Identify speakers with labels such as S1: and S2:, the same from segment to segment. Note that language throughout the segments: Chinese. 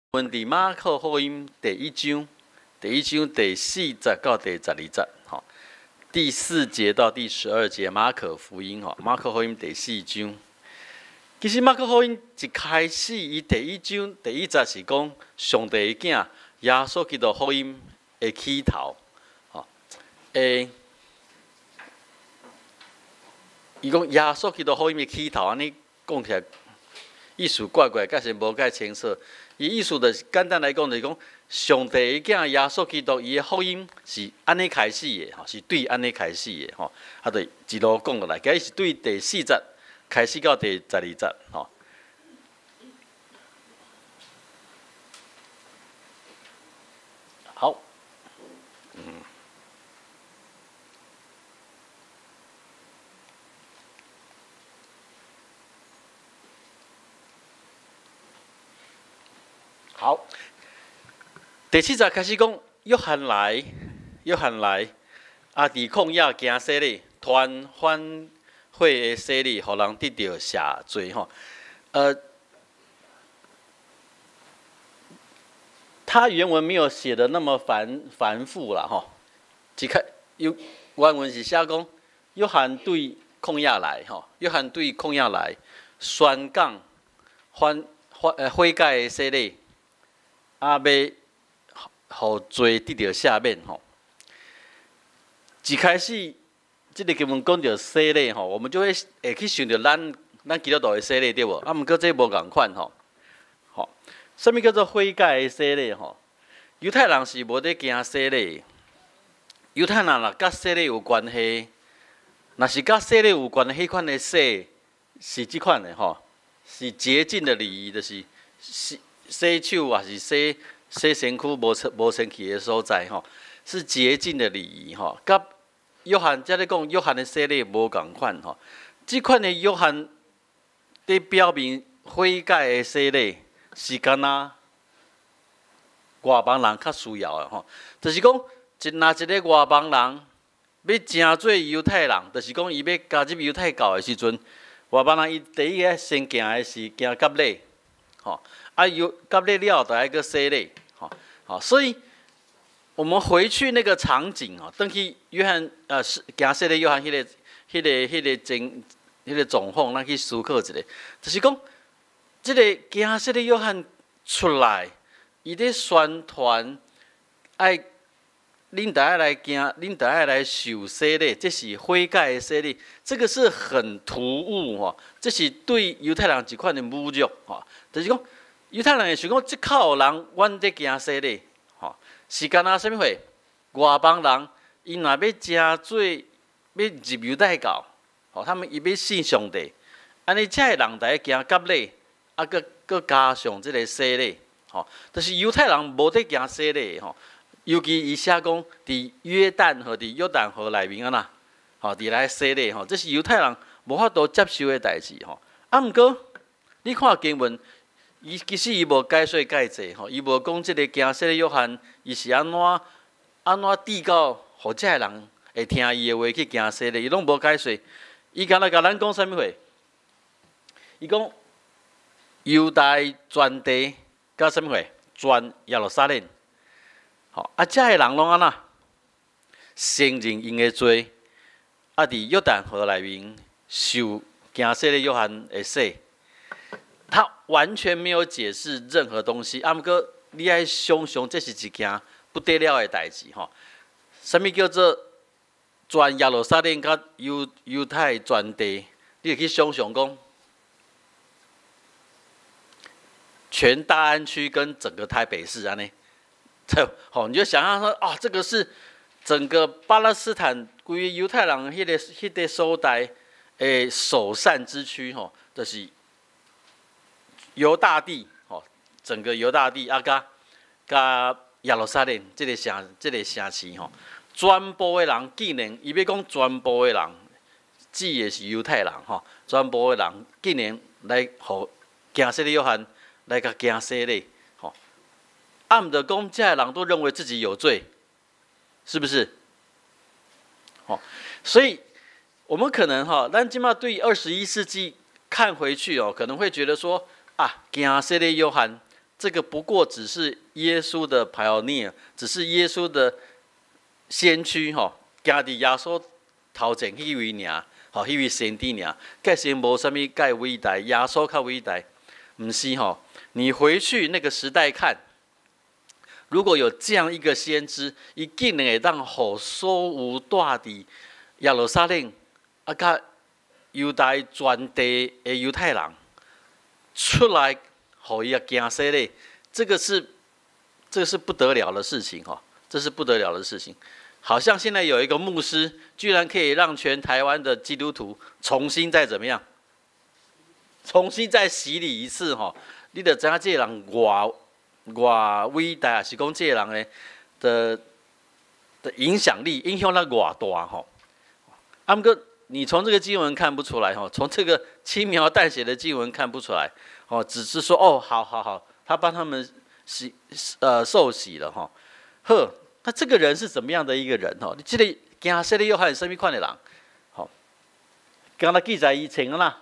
S1: 问伫马可福音第1章第40到第12节，吼，第4节到第12节，马可福音，吼，马可福音第4章。其实马可福音一开始，伊第1章第1节是讲上帝的囝耶稣基督福音的起头，吼，伊讲耶稣基督福音的起头，安尼讲起来意思怪怪，甲是无介清楚。伊意思就是简单来讲，就是讲上帝的囝耶稣基督伊的福音是安尼开始的，吼，是对安尼开始的，吼，啊，就一路讲落来，今日是对第4节开始到第12节，吼。好，好，第4节开始讲，约翰来，啊，伫旷野行洗礼，传反悔的洗礼，互人得到赦罪，吼。他原文没有写的那么繁复啦，吼。原文是写讲，约翰对旷野来，吼，约翰对旷野来，宣讲悔改的洗礼。啊，要互罪得到赦免吼。一开始，这个经文讲到洗礼吼，我们就会去想到咱基督徒的洗礼对无？啊，毋过这无共款吼。吼，什么叫做悔改的洗礼吼？犹太人是无得行洗礼。犹太人若甲洗礼有关系，若是甲洗礼有关的迄款的洗，是即款的吼，是洁净的礼仪，就是洗手也是洗身躯无清气的所在吼，是洁净的礼仪吼。甲约翰才咧讲约翰的洗礼无共款吼。即款的约翰伫表明悔改的洗礼是干那外邦人较需要的吼。就是讲若一个外邦人要成做犹太人，就是讲伊要加入犹太教的时阵，外邦人伊第一个先行的是行割礼，吼。啊，割礼了，就爱个洗礼，吼，好，所以我们回去那个场景哦，登去约翰行洗礼约翰迄个状况，咱去思考一下，就是讲，这个行洗礼约翰出来，伊咧宣传，爱恁大家来行，恁大家来受洗礼，这是悔改的洗礼，这个是很突兀吼，这是对犹太人一款的侮辱吼，就是讲。犹太人会想讲，即口人阮伫行洗礼，吼，是干那啥物货？外邦人伊若要真做要入犹太教，吼，他们伊要信上帝，安尼才会人来行割礼，啊，佮加上即个洗礼，吼，就是犹太人无得行洗礼，吼，尤其伊写讲伫约旦河、伫约旦河内面啊呐，吼，伫来洗礼，吼，这是犹太人无法度接受的代志，吼。啊，毋过你看经文。其实伊无解说介济吼，伊无讲即个行洗礼约翰，伊是安怎递到，互遮个人会听伊的话去行洗礼，伊拢无解说。伊敢若甲咱讲啥物货？伊讲犹大全地甲啥物货？全耶路撒冷。吼，啊，遮个人拢安怎承认因的罪，啊，伫约旦河内面受行洗礼约翰的洗。他完全没有解释任何东西，啊，毋过你爱想象，这是一件不得了的代志吼。什么叫做全耶路撒冷甲犹太全地？你去想象讲，全大安区跟整个台北市安尼，好，你就想象说，啊，这个是整个巴勒斯坦规个犹太人迄个所在诶首善之区吼，就是犹大地，吼，整个犹大地啊，甲耶路撒冷这个城市吼，全部的人竟然，伊要讲全部的人，指的是犹太人吼，全部的人竟然来互行洗礼约翰来甲行洗礼，吼，啊，毋着讲遮个人都认为自己有罪，是不是？吼，所以我们可能哈，咱今嘛对21世纪看回去哦，可能会觉得说。啊，行洗礼约翰这个不过只是耶稣的 pioneer， 只是耶稣的先驱吼，行伫耶稣头前迄位尔，吼，迄位先知尔，计先无啥物介伟大，耶稣较伟大，毋是吼。你回去那个时代看，如果有这样一个先知，伊竟然会当互所有住伫耶路撒冷啊，甲犹大全地的犹太人出来，互伊行洗礼，这个是不得了的事情哈，这是不得了的事情。好像现在有一个牧师，居然可以让全台湾的基督徒重新再怎么样，重新再洗礼一次哈。你就知影这个人偌伟大，还是讲这个人的影响力、影响力偌大吼。啊，不过你从这个经文看不出来吼，从这个轻描淡写的经文看不出来哦，只是说哦，好，他帮他们受洗了哈。呵，那这个人是怎么样的一个人吼？你这个行洗礼约翰什么款的人？好，刚才记载伊穿啦。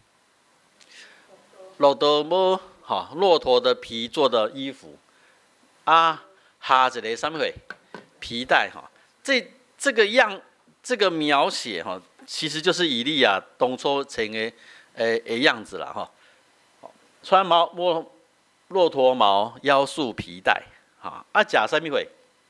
S1: 骆驼毛，骆驼的皮做的衣服，啊，下一个什么货？皮带哈，这个描写哈，其实就是以利亚当初穿的样子啦哈。穿骆驼毛腰束皮带，哈，啊，假什么货？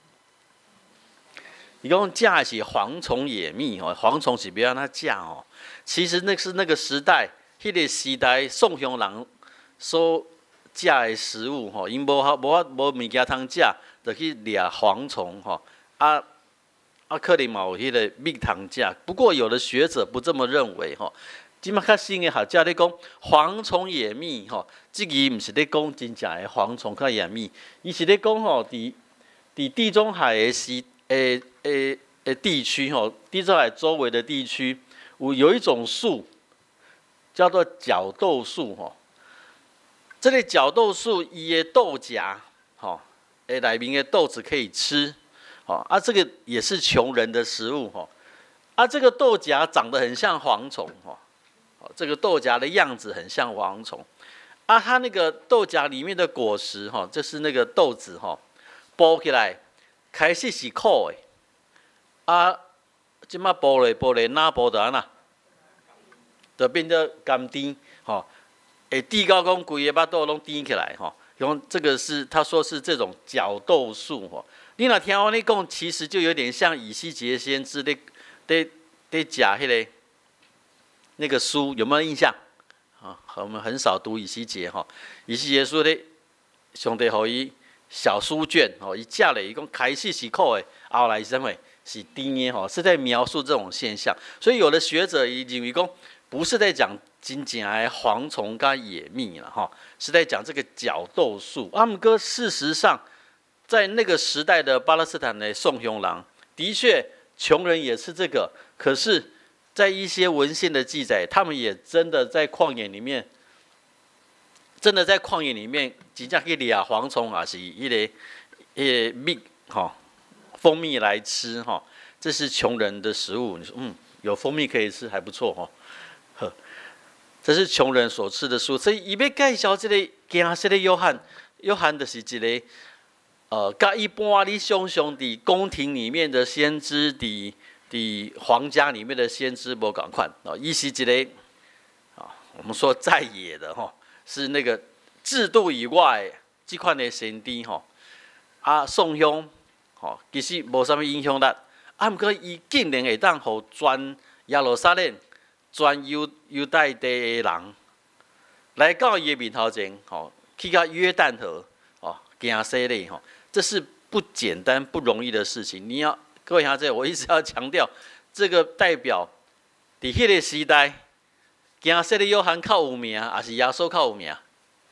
S1: 伊讲假的是蝗虫野蜜吼，蝗虫是不要让它假哦。其实那是那个时代。迄个时代，宋乡人所食的食物吼，因无物件通食，就去掠蝗虫吼。可能嘛有迄个蜜通食。不过有的学者不这么认为吼。即马较新的学者咧讲蝗虫野蜜吼，即个毋是咧讲真正的蝗虫甲野蜜，伊是咧讲吼，伫地中海的地区吼，地中海周围的地区有一种树。叫做角豆树吼，这个角豆树伊的豆荚吼，内面的豆子可以吃，吼这个也是穷人的食物吼，这个豆荚长得很像蝗虫吼，这个豆荚的样子很像蝗虫，它那个豆荚里面的果实吼，就是那个豆子吼，剥起来开始是苦的，即马剥咧哪剥得安那？就变做甘甜，吼，会甜到讲规个巴肚拢甜起来，吼。用这个是他说是这种角豆树，吼。你若听我咧讲，其实就有点像以西结先知咧讲迄个那个书，有没有印象？我们很少读以西结哈。以西结书咧，上帝予伊小书卷，伊食了，伊讲开始是苦的，后来是什么？是甜的，吼，是在描述这种现象。所以有的学者伊认为讲。不是在讲真正的蝗虫跟野蜜了哈，是在讲这个角豆树。不过事实上，在那个时代的巴勒斯坦的宋乡人，的确穷人也吃这个。可是，在一些文献的记载，他们也真的在旷野里面，真的正去掠蝗虫啊，是一个蜜哈，蜂蜜来吃哈，这是穷人的食物。你说有蜂蜜可以吃还不错哈。这是穷人所吃的书，所以伊要介绍这个行洗的约翰就是一个甲一般你想象伫宫廷里面的先知，伫皇家里面的先知无共款哦，伊是一个我们说在野的吼，是那个制度以外这款的先知吼，宋乡吼其实无啥物影响力，不过伊竟然会当互全耶路撒冷。全犹太地的人来到伊的面头前，去到约旦河，行洗礼，这是不简单、不容易的事情。各位兄弟，我一直要强调，这个代表伫迄个时代，行洗礼约翰较有名，还是耶稣较有名？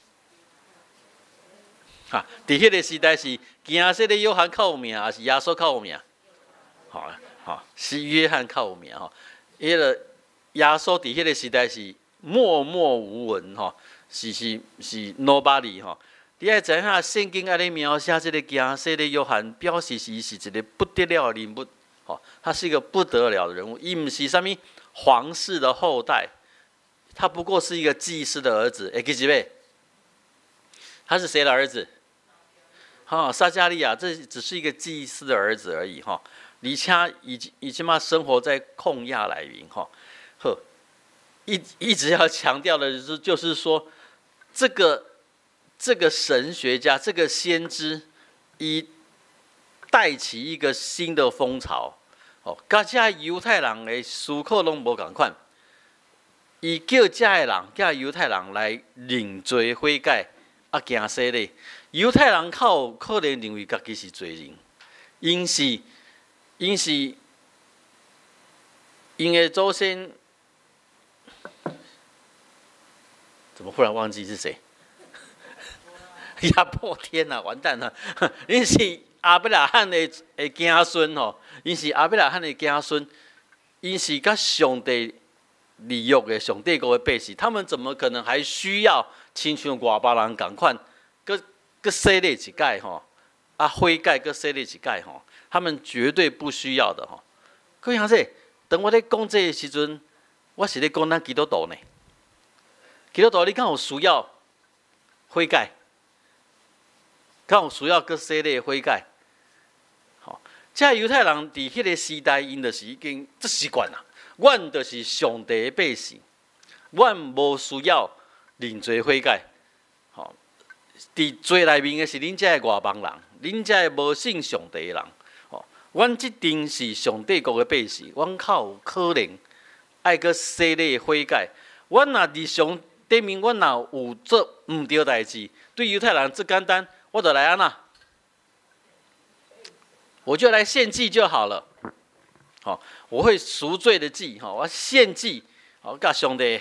S1: 伫迄个时代是行洗礼约翰较有名，还是耶稣较有名？是约翰较有名吼，迄个。耶稣伫迄个时代是默默无闻吼，是 nobody 吼。你爱知影圣经安尼描写这个行洗的约翰，表示是一个不得了的人物吼，他是一个不得了的人物。伊毋是啥物皇室的后代，他不过是一个祭司的儿子。会记住未？ 他是谁的儿子？撒迦利亚，这只是一个祭司的儿子而已哈。而且已经嘛生活在控亚来云哈，一直要强调的就是说，这个神学家，这个先知，带起一个新的风潮。甲这犹太人的思考拢无共款，伊叫这个人，叫犹太人来认罪悔改，行洗礼。犹太人有可能认为家己是罪人，因的祖先，怎么忽然忘记是谁？亚伯，天哪，完蛋了！因是亚伯拉罕的子孙吼，因是亚伯拉罕的子孙，因是甲上帝立约的上帝国的百姓，他们怎么可能还需要亲像外邦人共款，搁洗礼一届吼，悔改搁洗礼一届吼，他们绝对不需要的吼。各位兄弟，当我咧讲这个时阵，我是咧讲咱基督徒呢。基督徒你敢有需要悔改？敢有需要搁洗礼悔改？这犹太人伫迄个时代，因就是已经这习惯啦。阮就是上帝的百姓，阮无需要认罪悔改。伫罪内面的是恁遮的外邦人，恁遮的无信上帝的人。阮即定是上帝国的百姓，阮较有可能爱搁洗礼悔改。阮若日常顶面，阮若有做毋对代志，对犹太人最简单，我就来安那，我就来献祭就好了。我会赎罪的祭，我献祭，甲上帝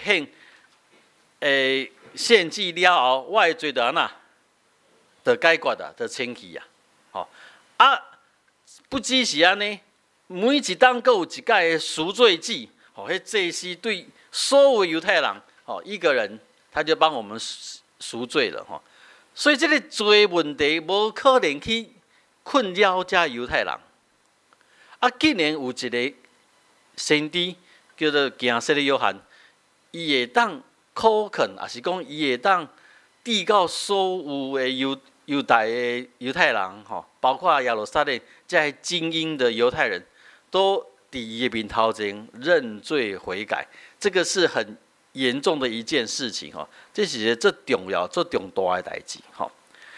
S1: 献祭了后，我的罪就安那，就解决啦，就清去啊。不只是安尼，每一当阁有一届的赎罪祭，迄祭司对所有犹太人，一个人他就帮我们赎罪了所以这个罪问题无可能去困扰这犹太人。竟然有一个先知叫做行洗的约翰，伊会当考肯，也是讲伊会当递告所有的犹太的犹太人包括耶路撒冷这些精英的犹太人，都伫伊的面头前认罪悔改，这个是很严重的一件事情这是一个最重要、最重大的代志好，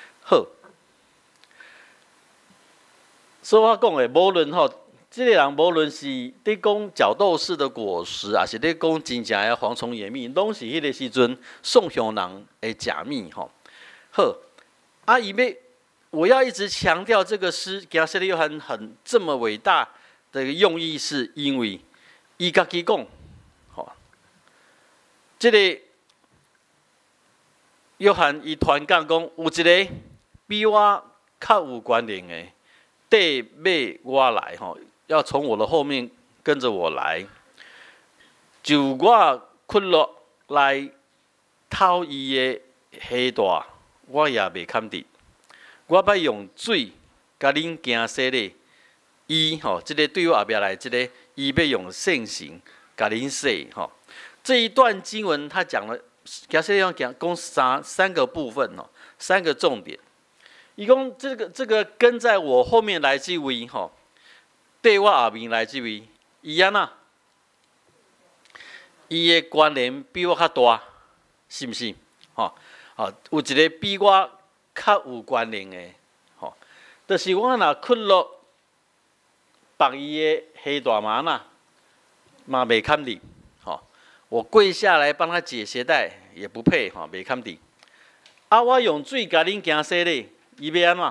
S1: 所以我讲的，无论这个人无论是在讲角斗士的果实，还是在讲真正的蝗虫野蜜，拢是迄个时阵宋雄人的假蜜我要一直强调这个诗，行洗的约翰很这么伟大的用意，是因为伊家己讲，这个约翰伊传讲讲，有一个比我较有关联的，缀尾我来要从我的后面跟着我来，就我屈落来讨伊的下大，我也袂堪得。我要用水甲恁行洗礼，这个对我后壁来，这个伊要用圣行甲恁洗这一段经文他讲了，行洗礼要讲三个部分三个重点。伊讲这个跟在我后面来这位对我后面来这位，伊安那？伊的关联比我较大，是毋是？有一个比我较有关联的，就是我若屈落绑伊的黑大麻嘛袂堪得，我跪下来帮他解鞋带也不配，袂堪得。我用水甲恁行洗礼，伊要安怎？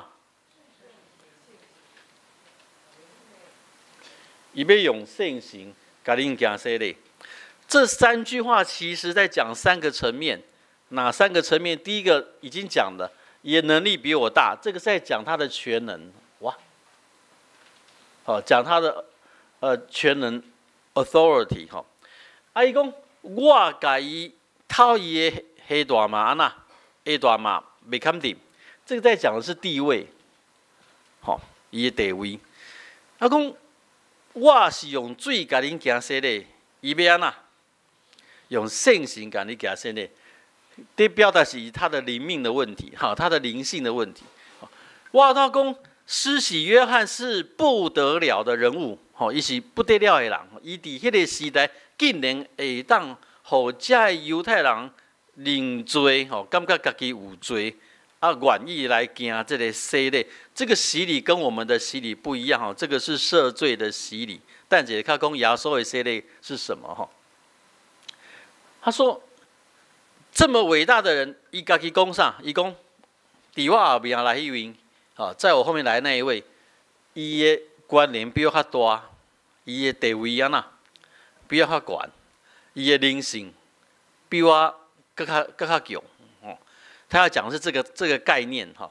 S1: 伊要用圣行甲恁行洗礼。这三句话其实在讲三个层面，哪三个层面？第一个已经讲了，也能力比我大，这个是在讲他的全能，哇，讲他的全能 authority 伊讲我甲伊讨伊的黑大麻安那，黑大麻袂堪得，这个在讲的是地位，伊的地位。讲我是用水甲恁行洗礼，伊要安那？用圣行甲你行洗礼。 这表达是他的灵命的问题，哈，他的灵性的问题。我老公施洗约翰是不得了的人物，吼，伊是不得了的人，伊伫迄个时代竟然会当互这犹太人认罪，吼，感觉家己有罪，愿意来行这个洗礼。这个洗礼跟我们的洗礼不一样，吼，这个是赦罪的洗礼。但是他讲耶稣的洗礼是什么，吼？他说。这么伟大的人，伊家己讲啥？伊讲，伫我后面来迄位，在我后面来那一位，伊的关联比我较大，伊的地位安那，比我较悬，伊的灵性比我更较强。他要讲的是这个概念，哈。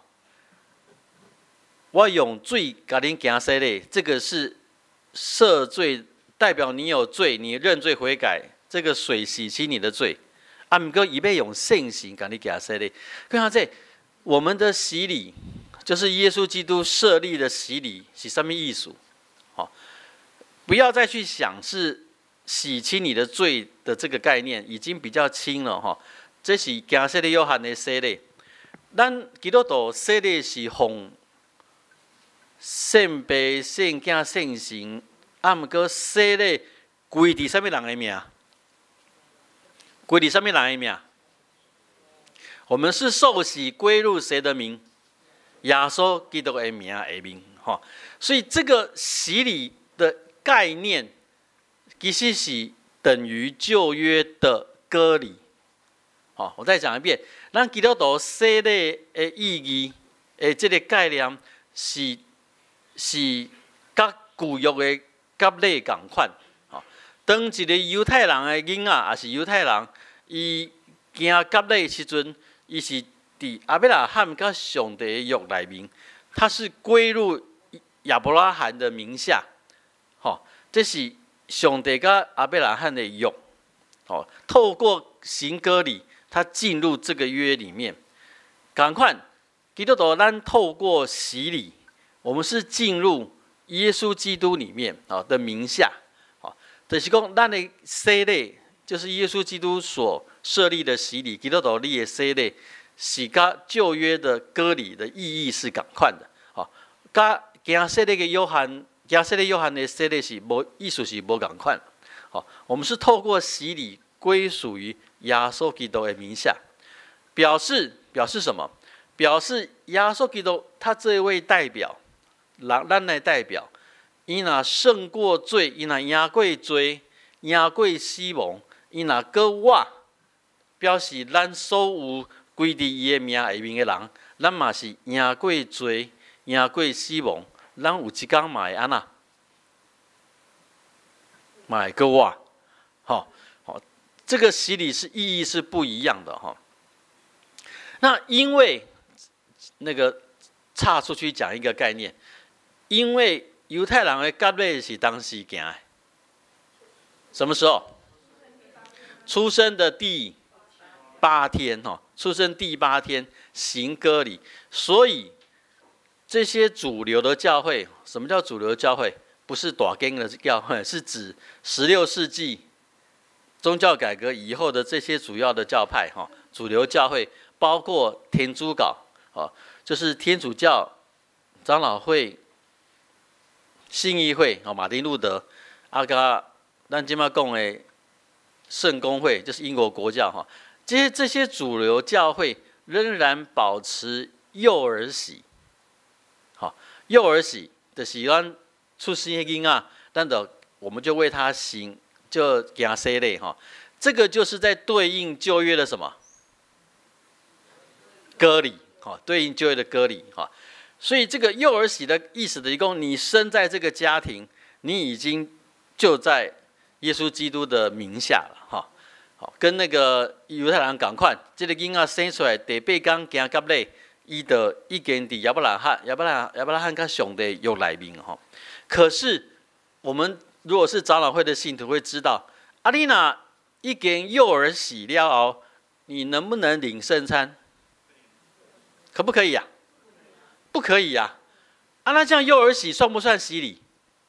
S1: 我用水甲恁行洗礼，这个是赦罪，代表你有罪，你认罪悔改，这个水洗清你的罪。毋过伊要用圣行甲你行洗礼，看这我们的洗礼，就是耶稣基督设立的洗礼是什么意思？不要再去想是洗清你的罪的这个概念，已经比较轻了哈。这是行洗礼约翰的洗礼，咱基督徒洗礼是奉圣父、圣子、圣神，毋过洗礼归伫什么人的名？归伫什么人的名？我们是受洗归入谁的名？耶稣基督的名下面，所以这个洗礼的概念，其实是等于旧约的割礼。我再讲一遍，咱基督徒洗礼的意义，这个概念是甲旧约的割礼同款。当一个犹太人的囡仔，也是犹太人，伊行割礼的时阵，伊是伫亚伯拉罕甲上帝的约内面，他是归入亚伯拉罕的名下。这是上帝甲亚伯拉罕的约。透过行割礼，他进入这个约里面。同款，基督徒咱透过洗礼，我们是进入耶稣基督里面的名下。就是讲，咱的洗礼就是耶稣基督所设立的洗礼，基督徒立的洗礼是甲旧约的割礼的意义是同款的。甲行洗礼的约翰，行洗礼约翰的洗礼是无意思是无同款。我们是透过洗礼归属于耶稣基督的名下，表示什么？表示耶稣基督他这一位代表，咱的代表。伊若胜过罪，伊若赢过罪，赢过死亡，伊若搁活，表示咱所有归伫伊的名下面的人，咱嘛是赢过罪，赢过死亡，咱有一天嘛会安那，嘛会搁活。这个洗礼是意义是不一样的哈。那因为那个岔出去讲一个概念，因为犹太人的割礼是当时行的，什么时候？出生的第8天，出生第8天行割礼。所以这些主流的教会，什么叫主流教会？不是大间的教会，是指16世纪宗教改革以后的这些主要的教派，主流教会包括天主教，就是天主教、长老会。信义会马丁路德，甲咱今麦讲的圣公会，就是英国国教这些主流教会仍然保持幼儿洗，幼儿洗就是咱出生的囡仔，我们就为他行，就给他洗礼这个就是在对应旧约的什么割礼，对应旧约的割礼所以这个幼儿洗的意思的一共，你生在这个家庭，你已经就在耶稣基督的名下了跟那个犹太人同款，这个囡仔生出来第8天行割礼，伊就已经伫亚伯拉罕跟上帝约内面可是我们如果是长老会的信徒会知道，你若已经幼儿洗了后，你能不能领圣餐？可不可以呀？不可以呀！那这样幼儿洗算不算洗礼？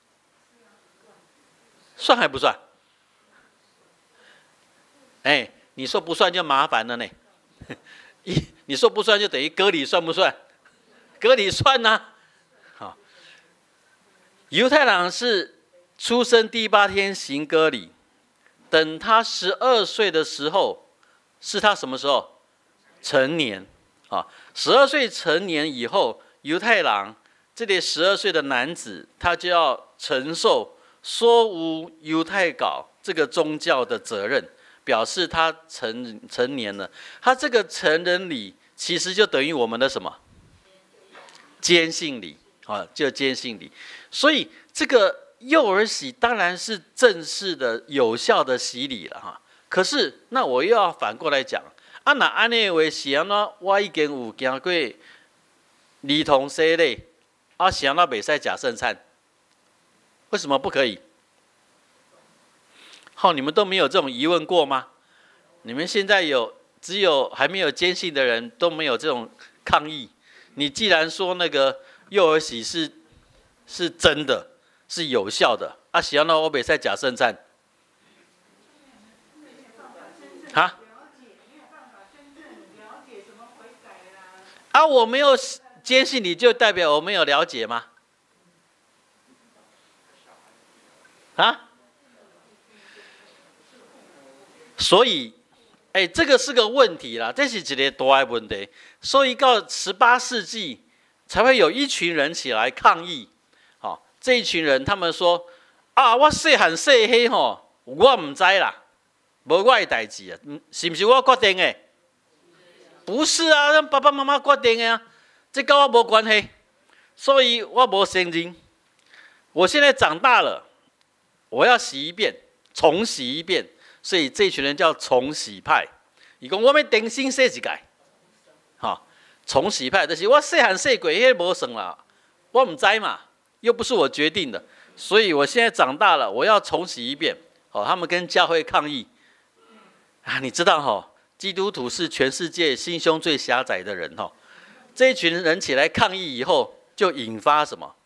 S1: 算还不算？你说不算就麻烦了呢。 你说不算就等于割礼算不算？割礼算呐、好，犹太人是出生第8天行割礼，等他12岁的时候，是他什么时候？成年啊！12岁成年以后，犹太人这里12岁的男子，他就要承受说无犹太教这个宗教的责任，表示他成年了。他这个成人礼，其实就等于我们的什么？坚信礼啊，就坚信礼。所以这个幼儿洗当然是正式的、有效的洗礼了哈。可是那我又要反过来讲。啊，那安尼话是安怎？我已经有经过儿童洗礼，啊是安怎袂使吃圣餐？为什么不可以？好，你们都没有这种疑问过吗？你们现在只有还没有坚信的人都没有这种抗议。你既然说那个幼儿洗是真的，是有效的，啊是安怎我袂使吃圣餐？啊？啊，我没有坚信你，就代表我没有了解吗？啊？所以，这个是个问题啦，这是一个大的问题。所以到18世纪才会有一群人起来抗议。好，这一群人他们说：啊，我细汉细黑吼，我唔知啦，无我的代志啊，是不是我决定的？不是啊，让爸爸妈妈决定的啊，这跟我没关系，所以我没承认。我现在长大了，我要洗一遍，重洗一遍，所以这群人叫重洗派。伊讲我要重新洗一届，好，重洗派就是我细汉细过，迄无算啦，我唔知嘛，又不是我决定的，所以我现在长大了，我要重洗一遍。好，他们跟教会抗议啊，你知道哈？基督徒是全世界心胸最狭窄的人哈，这一群人起来抗议以后，就引发什么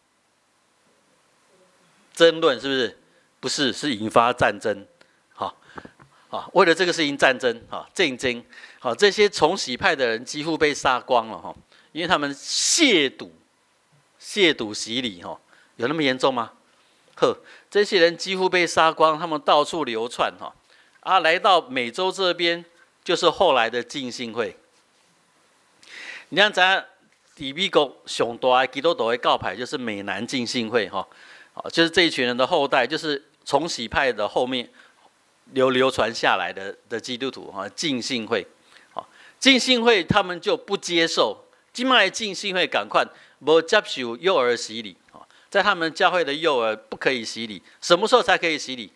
S1: 争论？是不是？不是，是引发战争。好，为了这个事情战争，竞争。好，这些重洗派的人几乎被杀光了哈，因为他们亵渎洗礼哈，有那么严重吗？这些人几乎被杀光，他们到处流窜哈，来到美洲这边。就是后来的浸信会，你看在美国上大的基督徒的教派就是美南浸信会哈，就是这一群人的后代，就是重洗派的后面流传下来的基督徒哈，浸信会，浸信会他们就不接受，今麦浸信会赶快不接受幼儿洗礼，在他们教会的幼儿不可以洗礼，什么时候才可以洗礼？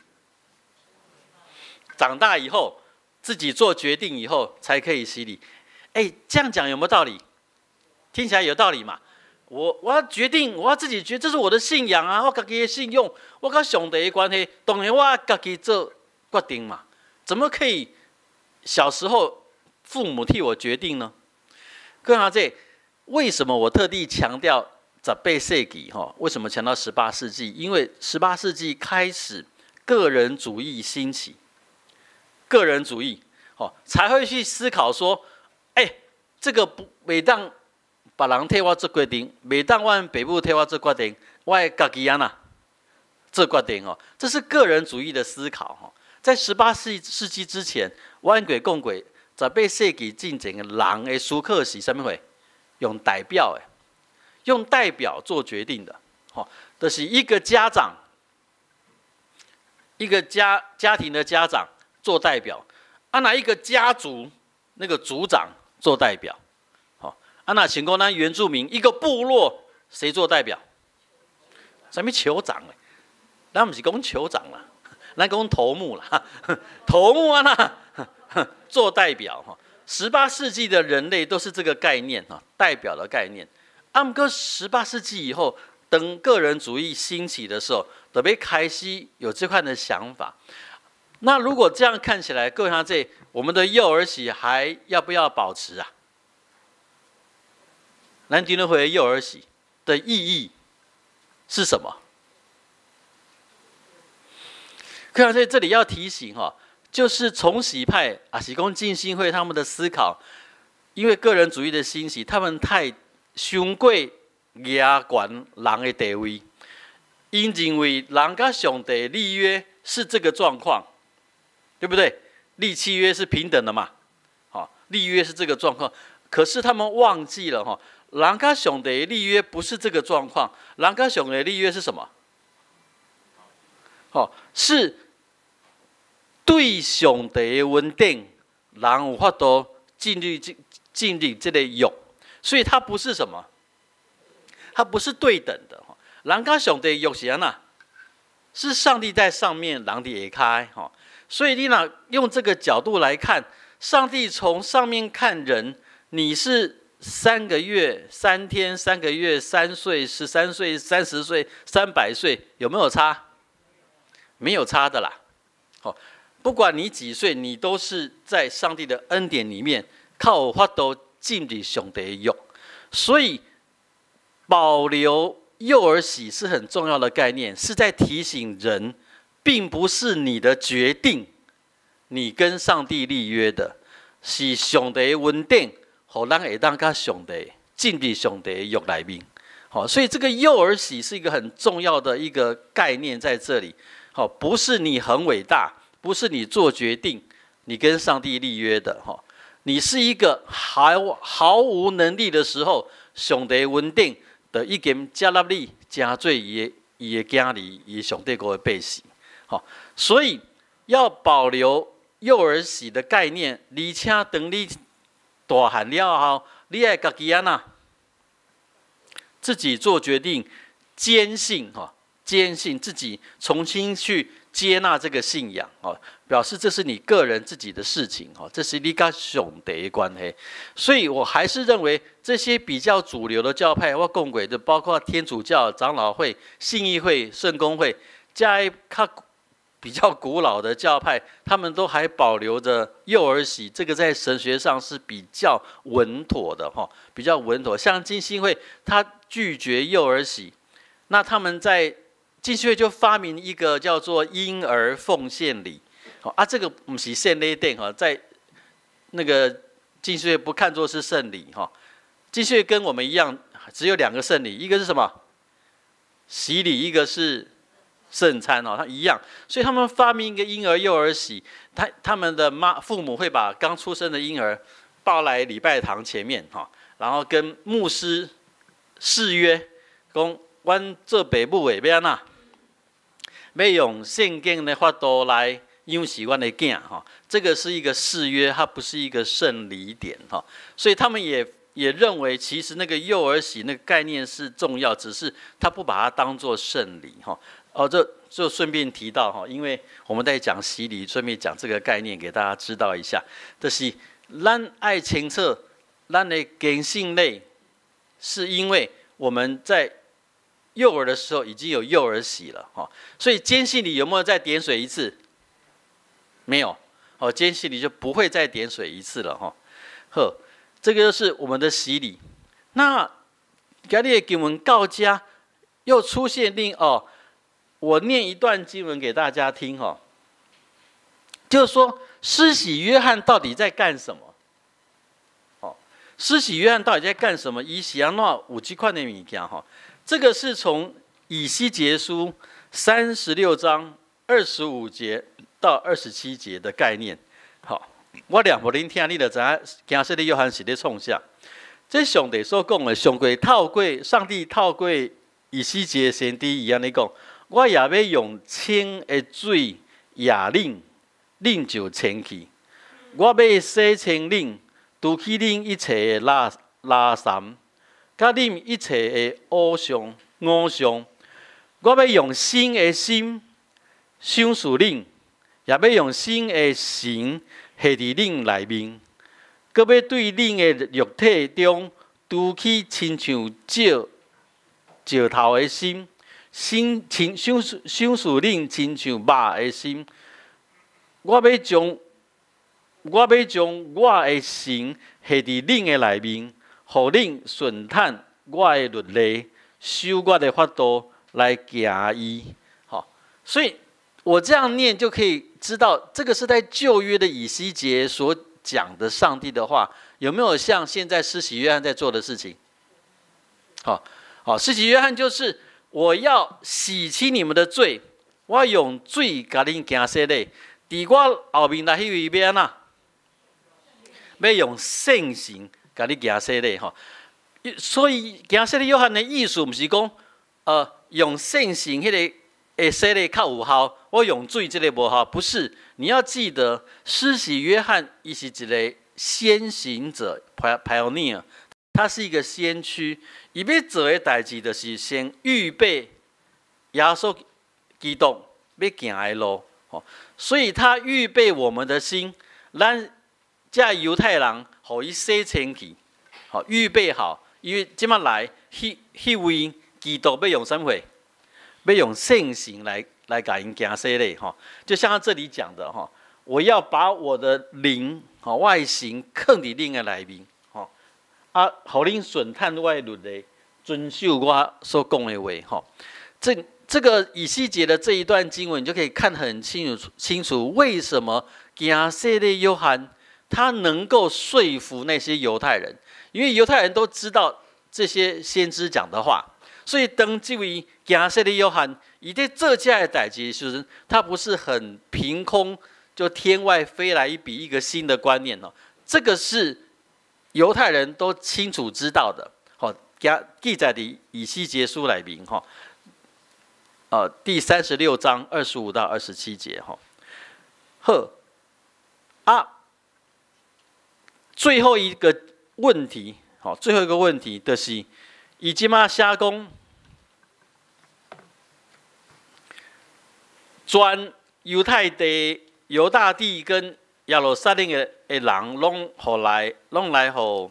S1: 长大以后。自己做决定以后才可以洗礼，这样讲有没有道理？听起来有道理嘛？我要决定，我要自己决，这是我的信仰啊，我自己的信用，我跟上帝的关系，当然我自己做决定嘛。怎么可以小时候父母替我决定呢？各位这为什么我特地强调18世纪哈？为什么强调18世纪？因为18世纪开始个人主义兴起。个人主义，才会去思考说，这个不每当别人替我做决定，每当我父母替我做决定，我自己安那做决定哦，这是个人主义的思考哈。在18世纪之前，我讲过，18世纪进前的人的思考是什么会？用代表做决定的，就是一个家长，一个家庭的家长。做代表，哪一个家族那个族长做代表，哪请讲咱原住民一个部落谁做代表？什么酋长嘞？咱不是讲酋长啦，咱讲头目啦，头目做代表哈。18世纪的人类都是这个概念哈，代表的概念。不过18世纪以后，等个人主义兴起的时候，特别开始有这块的想法。那如果这样看起来，各位我们的幼儿洗还要不要保持啊？咱今天会幼儿洗的意义是什么？各位这里要提醒哈，就是重洗派是讲浸信会他们的思考， 因为个人主义的兴起，他们太伤过压管人的地位，因认为人跟上帝立约是这个状况，对不对？立契约是平等的嘛，好，立约是这个状况。可是他们忘记了哈，人跟上帝立约不是这个状况，人跟上帝立约是什么？哦，是对上帝的恩典，人有法度进入这个约，所以它不是什么，它不是对等的。人跟上帝约是安那？是上帝在上面，人伫下骹哈。所以你若用这个角度来看，上帝从上面看人，你是3个月、3天、3个月、3岁、13岁、30岁、300岁，有没有差？没有差的啦。好，不管你几岁，你都是在上帝的恩典里面，靠有法度进入上帝的约。所以保留幼儿洗是很重要的概念，是在提醒人，并不是你的决定，你跟上帝立约的，是上帝的恩典，让咱会当跟上帝进入上帝的约里面。好，所以这个幼儿洗是一个很重要的一个概念在这里。好，不是你很伟大，不是你做决定，你跟上帝立约的。你是一个毫无能力的时候，上帝恩典就已经接纳你，成做伊的囝儿，伊上帝国的百姓。好，所以要保留幼儿洗的概念，而且等你大汉了后，你要自己安那自己做决定，坚信自己重新去接纳这个信仰，表示这是你个人自己的事情，这是你跟上帝的关系。所以我还是认为这些比较主流的教派，我讲过的，包括天主教、长老会、信义会、圣公会，加比较古老的教派，他们都还保留着幼儿洗，这个在神学上是比较稳妥的，比较稳妥。像浸信会，他拒绝幼儿洗，那他们在浸信会就发明一个叫做婴儿奉献礼，这个不是献礼典，在那个浸信会不看作是圣礼，浸信会跟我们一样，只有2个圣礼，一个是什么？洗礼，一个是圣餐，它一样，所以他们发明一个婴儿幼儿洗，他们的父母会把刚出生的婴儿抱来礼拜堂前面，然后跟牧师誓约，讲阮做爸母的要安那，要用圣经的法度来养洗阮的囝，这个是一个誓约，它不是一个圣礼典，所以他们也认为，其实那个幼儿洗那个概念是重要，只是他不把它当作圣礼，这就顺便提到，因为我们在讲洗礼，顺便讲这个概念给大家知道一下，就是咱爱清楚咱的根性类，是因为我们在幼儿的时候已经有幼儿洗了，所以坚信礼有没有再点水一次？没有，坚信礼就不会再点水一次了，这个就是我们的洗礼。那今日的经文到这又出现我念一段经文给大家听，就是说施洗约翰到底在干什么？施洗约翰到底在干什么？伊是安怎有这款的物件？这个是从以西结书36章25节到27节的概念。好，我念给恁听，你就知影今世的约翰是在创啥。这上帝所讲的，上帝透过以西结先知伊安尼讲，我也要用清的水也恁就清去，我要洗清恁，除去恁一切的垃圾。甲恁一切的偶像，我要用新的心想事恁，也要用新的神下伫恁内面，搁要对恁的肉体中除去亲像石头的心，想事恁亲像肉的心。我要将我的神下伫恁的内面。互恁顺探我的律例，守我的法度来行伊。所以我这样念就可以知道，这个是在旧约的以西结所讲的上帝的话， 有没有像现在施洗约翰在做的事情？好，施洗约翰就是我要洗清你们的罪，我要用水甲恁行洗礼，伫我后面来迄位要安怎？要用圣神甲你行洗礼吼。所以行洗礼约翰的意思，毋是讲用圣神迄个会洗礼较有效，我用水这个无效，不是。你要记得，施洗约翰伊是一个先行者 （pioneer）， 他是一个先驱。伊要做的代志，就是先预备耶稣基督要行的路。所以他预备我们的心，咱这犹太人，互伊洗清去，预备好。因为即马来，迄位基督要用什么？要用圣神来甲因行洗礼吼。就像他这里讲的吼，我要把我的灵外形放伫恁的内面吼，互恁顺探我的律例，遵守我所讲的话吼。这个以西结的这一段经文，你就可以看得很清楚，为什么行洗礼约翰他能够说服那些犹太人。因为犹太人都知道这些先知讲的话，所以当这位行洗礼约翰伊在做这的代志时，他不是很凭空就天外飞来一笔一个新的观念哦。这个是犹太人都清楚知道的。好，记载的以西结书里面哈，第36章25到27节哈。好最后一个问题，最后一个问题就是，伊即马写讲，全犹太地、犹大地跟耶路撒冷的人，拢来互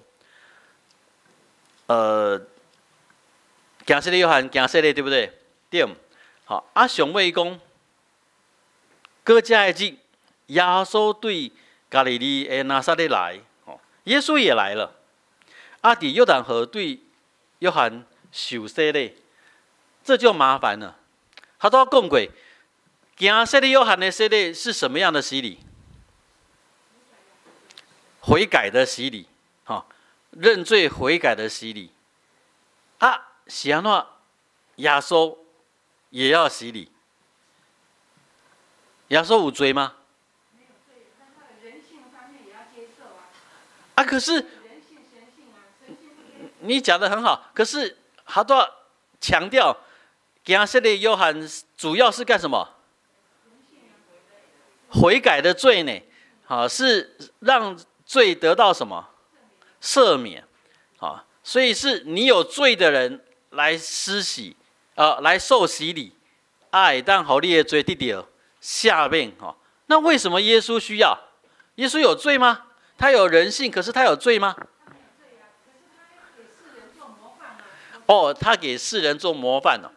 S1: 行洗礼约翰行洗礼，对不对？对。好，上尾讲，过这个日，耶稣对加利利的拿撒勒来，耶稣也来了。伫约旦河对约翰受洗礼，这就麻烦了。他都讲过，行洗礼约翰的洗礼是什么样的洗礼？悔改的洗礼，认罪悔改的洗礼。是安怎？耶稣也要洗礼？耶稣有罪吗？没有罪，但他的人性方面也要接受啊。可是。你讲得很好，可是他都要强调，行洗礼约翰主要是干什么？悔改的罪呢？是让罪得到什么？赦免。所以是你有罪的人来施洗，来受洗礼，当好你的罪得到赦免。那为什么耶稣需要？耶稣有罪吗？他有人性，可是他有罪吗？他给世人做模范了。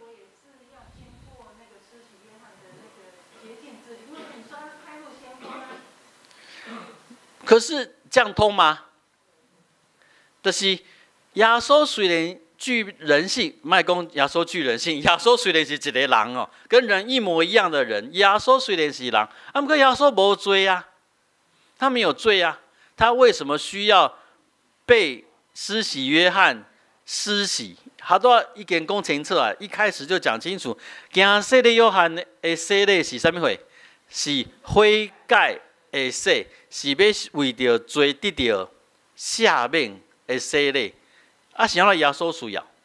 S1: 可是这样通吗？就是耶稣虽然具人性，莫讲耶稣具人性，耶稣虽然是一个人跟人一模一样的人，耶稣虽然是人，不过耶稣没罪啊，他没有罪啊，他为什么需要被施洗约翰施洗？他都要已经讲清楚啊！一开始就讲清楚，行洗礼约翰的洗礼是啥物货？是悔改的洗，是要为着罪得到赦免的洗礼。是安怎耶稣需要？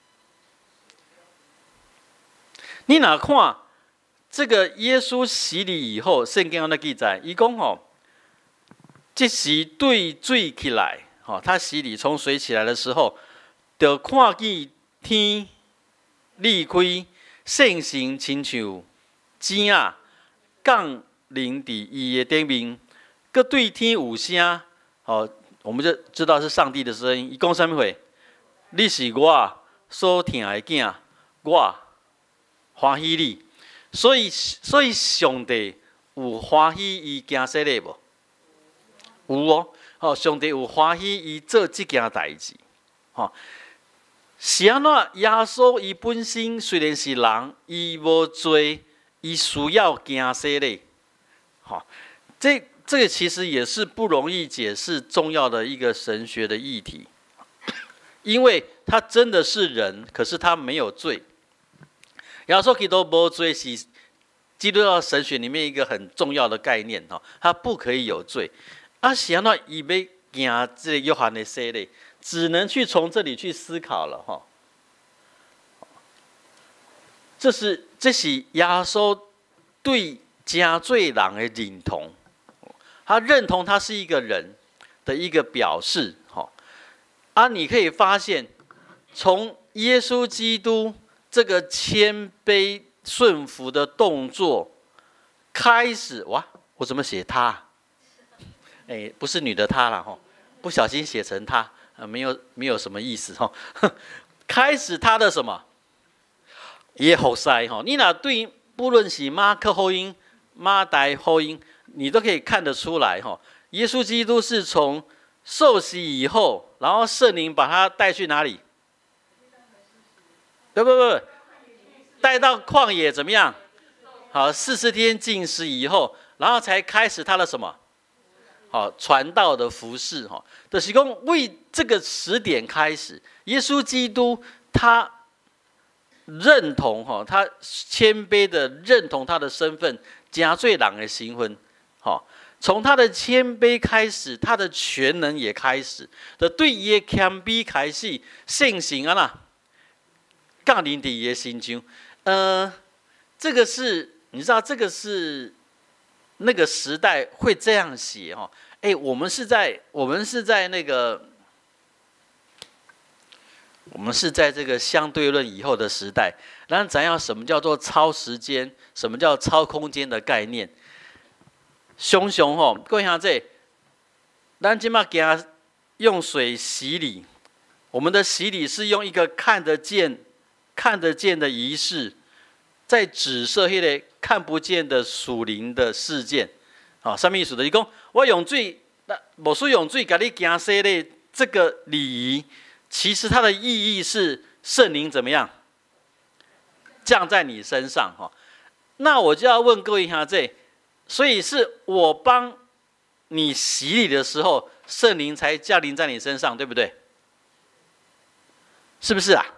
S1: 你若看这个耶稣洗礼以后，圣经安怎记载？伊讲这时对水起来，他洗礼从水起来的时候，就看见天裂开，圣神亲像井降临伫伊的顶面，佮对天有声，我们就知道是上帝的声音。伊讲啥物话？你是我所疼的囝，我欢喜你。所以上帝有欢喜伊行洗礼无？有哦。上帝有欢喜伊做这件代志。是安怎？耶稣伊本身虽然是人，伊无罪，伊需要行洗礼。 这个其实也是不容易解释重要的一个神学的议题，因为他真的是人，可是他没有罪。耶稣基督没罪是基督教神学里面一个很重要的概念哈，他不可以有罪。是安怎伊要行这个约翰的洗礼，只能去从这里去思考了哈。这是耶稣对真罪人的认同。他认同他是一个人的一个表示，你可以发现，从耶稣基督这个谦卑顺服的动作开始，哇，我怎么写他？不是女的她啦，不小心写成他，没有什么意思哈。开始他的什么？耶后塞哈，你若对不论是马可福音、马太福音。你都可以看得出来，耶稣基督是从受洗以后，然后圣灵把他带去哪里？不，带到旷野怎么样？好，40天禁食以后，然后才开始他的什么？好，传道的服事，就是说为这个时点开始，耶稣基督他认同他谦卑的认同他的身份，真罪人的身份。从他的谦卑开始，他的全能也开始，就对伊的谦卑开始，信心啊啦，降临在伊的心中。这个是你知道，这个是那个时代会这样写哈。我们是在这个相对论以后的时代，咱知影什么叫做超时间，什么叫超空间的概念。熊各位兄弟，咱今麦给用水洗礼，我们的洗礼是用一个看得见的仪式，在指涉迄个看不见的属灵的事件。什么意思？就是讲，我用水，无需用水，给你行洗礼，这个礼仪，其实它的意义是圣灵怎么样降在你身上哈。那我就要问各位兄弟。所以是我帮你洗礼的时候，圣灵才降临在你身上，对不对？是不是啊？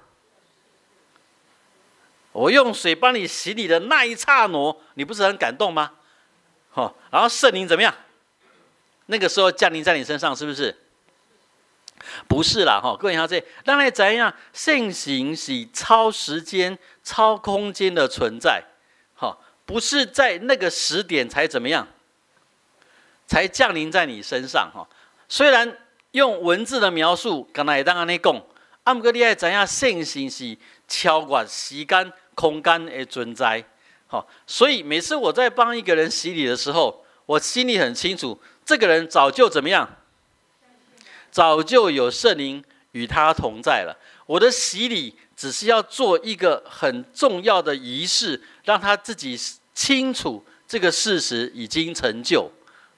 S1: 我用水帮你洗礼的那一刹那，你不是很感动吗？然后圣灵怎么样？那个时候降临在你身上，是不是？不是啦，各位兄弟，当然怎样？圣灵是超时间、超空间的存在，不是在那个时点才怎么样，才降临在你身上哈。虽然用文字的描述，刚才当安尼讲，不过你要知影，圣性是超越时间、空间的存在。所以每次我在帮一个人洗礼的时候，我心里很清楚，这个人早就怎么样，早就有圣灵与他同在了。我的洗礼只是要做一个很重要的仪式，让他自己清楚这个事实已经成就。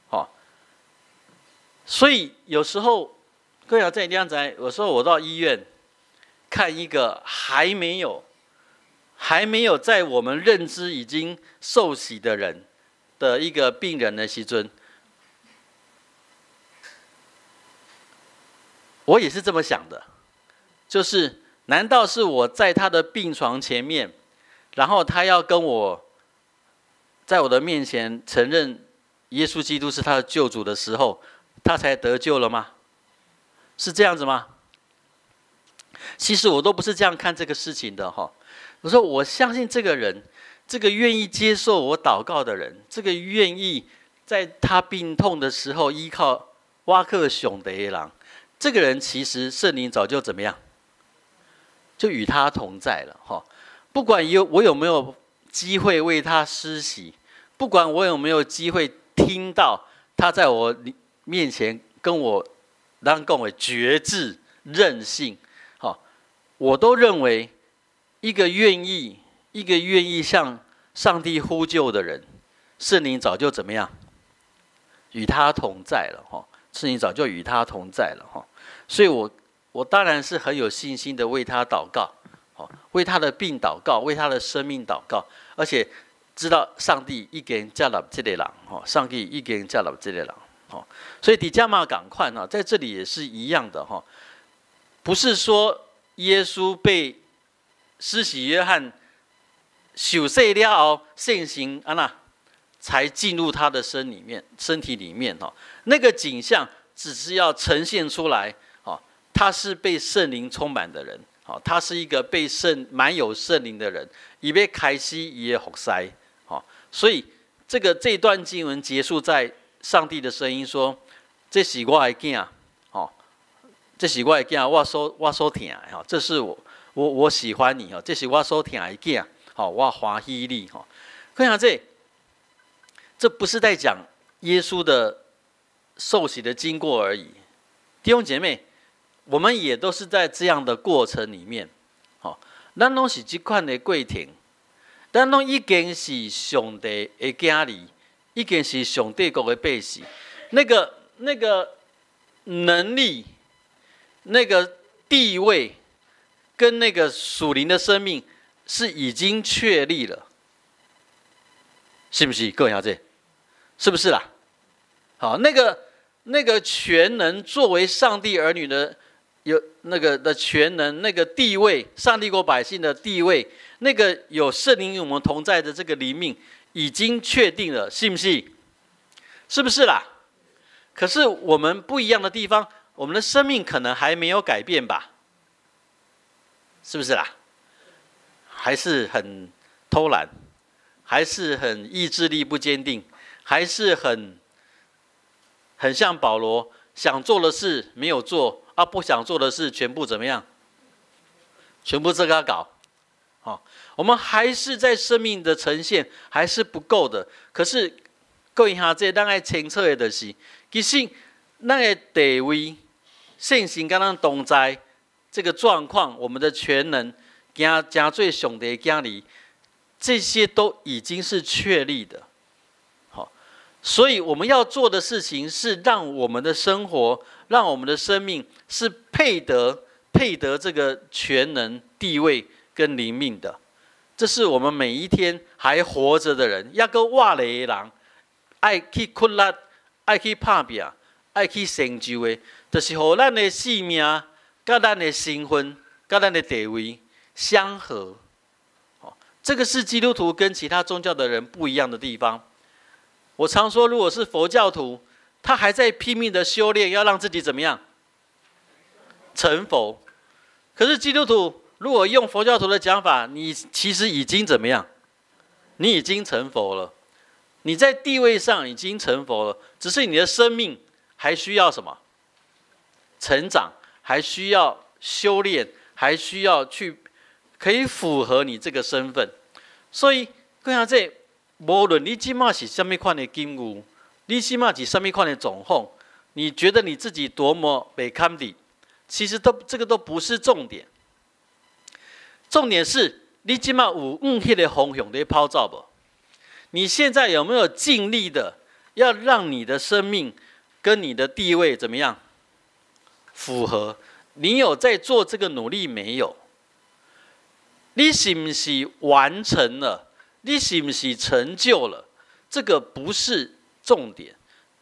S1: 所以有时候各位在这样子，有时候我到医院看一个还没有在我们认知已经受洗的人的一个病人的时阵，我也是这么想的，就是难道是我在他的病床前面，然后他要跟我在我的面前承认耶稣基督是他的救主的时候，他才得救了吗？是这样子吗？其实我都不是这样看这个事情的哈。我说我相信这个人，这个愿意接受我祷告的人，这个愿意在他病痛的时候依靠挖克熊的耶郎，这个人其实圣灵早就怎么样，就与他同在了哈。不管我有没有机会为他施洗，不管我有没有机会听到他在我面前跟我让讲的决志任性，我都认为一个愿意向上帝呼救的人，圣灵早就怎么样，与他同在了哈。圣灵早就与他同在了哈。所以我当然是很有信心的为他祷告，为他的病祷告，为他的生命祷告，而且知道上帝已经接纳这个人，上帝已经接纳这个人，所以底加马赶快呢，在这里也是一样的哈，不是说耶稣被施洗约翰受洗了后，圣行才进入他的身体里面哈，那个景象只是要呈现出来，他是被圣灵充满的人，他是一个满有圣灵的人，以被开西也服塞，所以这段经文结束在上帝的声音说：“这是我的囝，这是我的囝，我所疼的，这是我喜欢你，这是我所疼的囝，我欢喜你。”看下这不是在讲耶稣的受洗的经过而已，弟兄姐妹，我们也都是在这样的过程里面，咱拢是这款的过程，咱拢已经是上帝的囝儿，已经是上帝国的百姓，那个能力、那个地位跟那个属灵的生命是已经确立了，是不是？各位小姐，是不是啦？好，那个全能作为上帝儿女的有那个的全能，那个地位，上帝国百姓的地位，那个有圣灵与我们同在的这个灵命，已经确定了，信不信？是不是啦？可是我们不一样的地方，我们的生命可能还没有改变吧？是不是啦？还是很偷懒，还是很意志力不坚定，还是很像保罗，想做的事没有做，不想做的事全部怎么样？全部这个搞。我们还是在生命的呈现还是不够的。可是各位兄弟，咱要清楚的就是，其实咱的地位、信心跟咱同在这个状况，我们的全能，行做上帝的囝儿，这些都已经是确立的。所以我们要做的事情是让我们的生活，让我们的生命是配得这个全能、地位跟灵命的。这是我们每一天还活着的人，要个活的人，爱去努力，爱去打拼，爱去成就的，就是让咱的性命、跟咱的身份、跟咱的地位相合。这个是基督徒跟其他宗教的人不一样的地方。我常说，如果是佛教徒，他还在拼命的修炼，要让自己怎么样？成佛。可是基督徒，如果用佛教徒的讲法，你其实已经怎么样？你已经成佛了，你在地位上已经成佛了，只是你的生命还需要什么？成长，还需要修炼，还需要去可以符合你这个身份。所以，各位这。无论你今嘛是什么款的境遇，你今嘛是什么款的状况，你觉得你自己多么不堪的，其实这个都不是重点。重点是你今嘛有那个方向在跑走不？你现在有没有尽力的要让你的生命跟你的地位怎么样符合？你有在做这个努力没有？你是不是完成了？你是不是成就了？这个不是重点。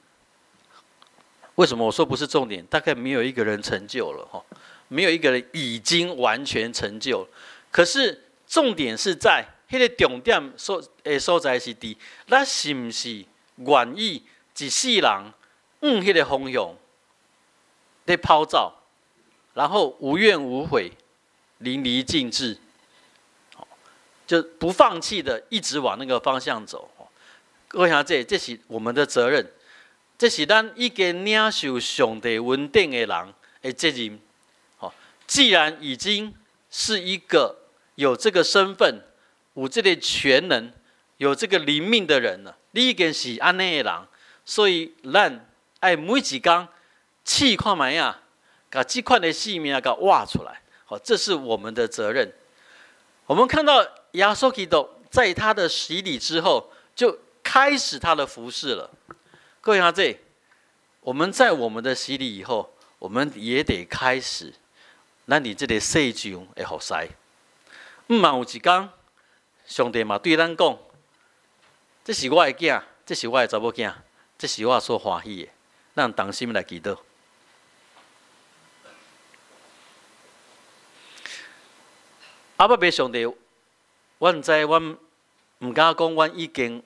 S1: 为什么我说不是重点？大概没有一个人成就了，没有一个人已经完全成就了。可是重点是在那个重点所在是伫，咱是不是愿意一世人那个方向在跑走，然后无怨无悔，淋漓尽致。就不放弃的，一直往那个方向走。各位兄弟，这是我们的责任，这是咱已经领受上帝恩典的人的责任。既然已经是一个有这个身份、有这个全能、有这个灵命的人了，你已经是安尼的人，所以咱爱每一天试看卖啊，把这款的性命给挖出来。这是我们的责任。我们看到耶稣基督在他的洗礼之后，就开始他的服事了。各位兄弟，我们在我们的洗礼以后，我们也得开始咱伫这个世上的服侍。嘛有一天，上帝嘛对咱讲： 这是我的囝，这是我的查某囝，这是我所欢喜的，咱同心来祈祷。阿爸爸上帝，阮知阮毋敢讲，阮已经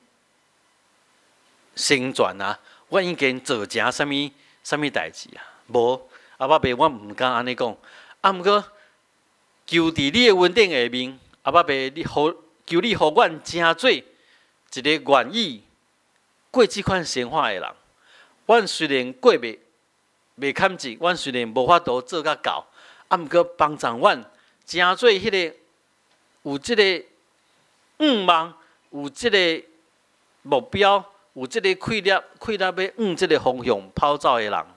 S1: 成全啊，阮已经做成啥物代志啊？无，阿爸爸，阮毋敢安尼讲。啊，毋过求伫你的稳定下面，阿爸爸，求你互阮真做一个愿意过即款生活的人。阮虽然过袂堪钱，阮虽然无法度做甲到，啊，毋过帮助阮真做迄个有即个望，有即个目标，有即个气力要往即个方向跑走的人。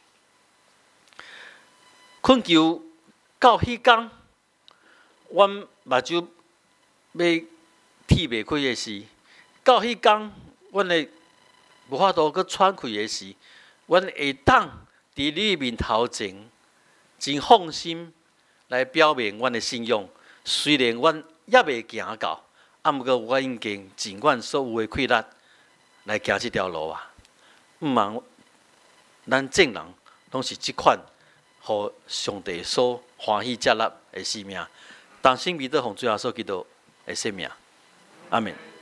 S1: 恳求到迄天，阮目睭要闭袂开的时，到迄天，阮会无法度搁喘气的时，阮会当伫你面头前，真放心来表明阮的信仰。虽然阮还袂行到，啊，毋过我已经尽阮所有的气力来行即条路啊！毋茫咱众人拢是即款。互上帝所欢喜接纳的生命，当心彼得奉最后所祈祷的生命，阿门。